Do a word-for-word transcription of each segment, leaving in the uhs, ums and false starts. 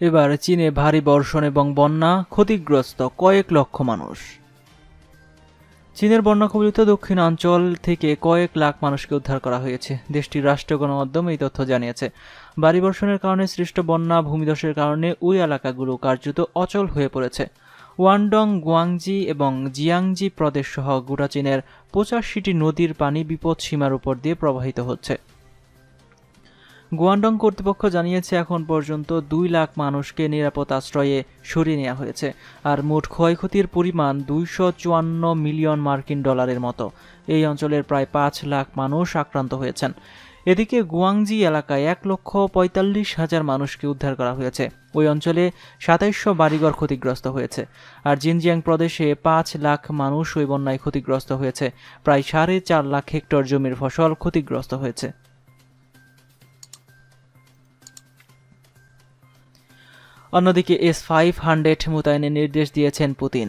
এবার চীনে ভারী বর্ষণ এবং বন্যা, ক্ষতিগ্রস্ত কয়েক লক্ষ মানুষ। চীনের বন্যা কবলিত দক্ষিণাঞ্চল থেকে কয়েক লাখ মানুষকে উদ্ধার করা হয়েছে। দেশটির রাষ্ট্রীয় গণমাধ্যম এই তথ্য জানিয়েছে। ভারী বর্ষণের কারণে সৃষ্ট বন্যা, ভূমিধসের কারণে ওই এলাকাগুলো কার্যত অচল হয়ে পড়েছে। ওয়ানডং, গুয়াংজি এবং জিয়াংজি প্রদেশ সহ গোটা চীনের পঁচাশিটি নদীর পানি বিপদ সীমার উপর দিয়ে প্রবাহিত হচ্ছে। গুয়াংডং কর্তৃপক্ষ জানিয়েছে এখন পর্যন্ত দুই লাখ মানুষকে নিরাপদ আশ্রয়ে সরিয়ে নেওয়া হয়েছে, আর মোট ক্ষয়ক্ষতির পরিমাণ দুইশো চুয়ান্ন মিলিয়ন মার্কিন ডলারের মতো। এই অঞ্চলের প্রায় পাঁচ লাখ মানুষ আক্রান্ত হয়েছেন। এদিকে গুয়াংজি এলাকায় এক লক্ষ পঁয়তাল্লিশ হাজার মানুষকে উদ্ধার করা হয়েছে। ওই অঞ্চলে সাতাইশশো বাড়িঘর ক্ষতিগ্রস্ত হয়েছে। আর জিনজিয়াং প্রদেশে পাঁচ লাখ মানুষ ওই বন্যায় ক্ষতিগ্রস্ত হয়েছে। প্রায় সাড়ে চার লাখ হেক্টর জমির ফসল ক্ষতিগ্রস্ত হয়েছে। অন্যদিকে এস ফাইভ হান্ড্রেড মোতায়েনের নির্দেশ দিয়েছেন পুতিন।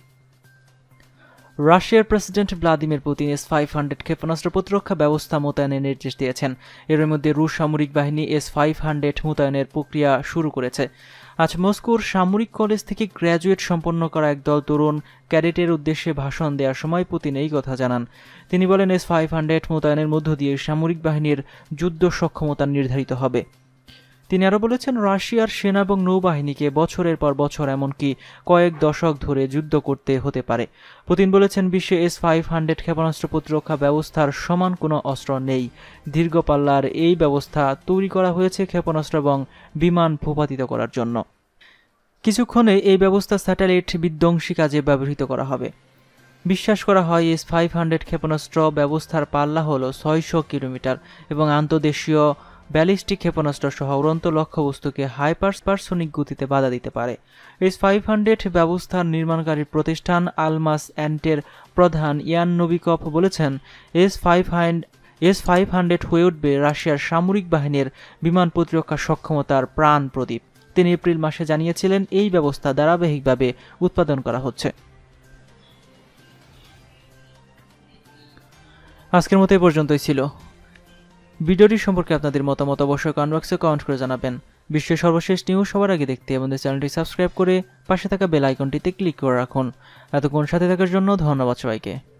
রাশিয়ার president Vladimir Putin S five hundred ক্ষেপণাস্ত্র প্রতিরক্ষা ব্যবস্থা মোতায়েনের নির্দেশ দিয়েছেন। এর মধ্যে রুশ সামরিক বাহিনী এস ফাইভ হান্ড্রেড মোতায়েনের প্রক্রিয়া শুরু করেছে। আজ মস্কোর সামরিক কলেজ থেকে গ্র্যাজুয়েট সম্পন্ন করা একদল তরুণ ক্যাডেটের উদ্দেশ্যে ভাষণ দেওয়ার সময় পুতিন এই কথা জানান। তিনি বলেন, এস ফাইভ হান্ড্রেড মোতায়েনের মধ্য দিয়ে সামরিক বাহিনীর যুদ্ধ সক্ষমতা নির্ধারিত হবে। তিনি আরও বলেছেন, রাশিয়ার সেনা এবং নৌবাহিনীকে বছরের পর বছর এমনকি কয়েক দশক ধরে যুদ্ধ করতে হতে পারে। পুতিন বলেছেন, বিশ্বে এস ফাইভ হান্ড্রেড ক্ষেপণাস্ত্র প্রতিরক্ষা ব্যবস্থার সমান কোনো অস্ত্র নেই। দীর্ঘ পাল্লার এই ব্যবস্থা তৈরি করা হয়েছে ক্ষেপণাস্ত্র এবং বিমান ভূপাতিত করার জন্য। কিছুক্ষণে এই ব্যবস্থা স্যাটেলাইট বিধ্বংসী কাজে ব্যবহৃত করা হবে। বিশ্বাস করা হয় এস ফাইভ হান্ড্রেড ক্ষেপণাস্ত্র ব্যবস্থার পাল্লা হল ছয়শো কিলোমিটার এবং আন্তঃদেশীয় ব্যালিস্টিক ক্ষেপণাস্ত্র সহ উড়ন্ত লক্ষ্যবস্তুকে হাইপারসনিক গতিতে বাধা দিতে পারে। এস ফাইভ হান্ড্রেড ব্যবস্থার নির্মাণকারী প্রতিষ্ঠান আলমাস অ্যান্টের প্রধান ইয়ান নোভিকভ বলেছেন, S five S five hundred হয়ে উঠবে রাশিয়ার সামরিক বাহিনীর বিমান প্রতিরক্ষা সক্ষমতার প্রাণ প্রদীপ। তিনি এপ্রিল মাসে জানিয়েছিলেন, এই ব্যবস্থা ধারাবাহিকভাবে উৎপাদন করা হচ্ছে। আজকের মতো এই পর্যন্তই ছিল। ভিডিওটি সম্পর্কে আপনাদের মতামত অবশ্যই কমেন্ট বক্সে কমেন্ট করে জানাবেন। বিশ্বের সর্বশেষ নিউজ সবার আগে দেখতে আমাদের চ্যানেলটি সাবস্ক্রাইব করে পাশে থাকা বেল আইকনটিতে ক্লিক করে রাখুন। এতক্ষণ সাথে থাকার জন্য ধন্যবাদ সবাইকে।